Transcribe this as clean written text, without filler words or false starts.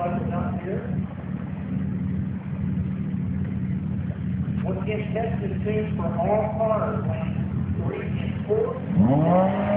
motorcycles out here. What gets tested too for all cars, lanes 3 and 4.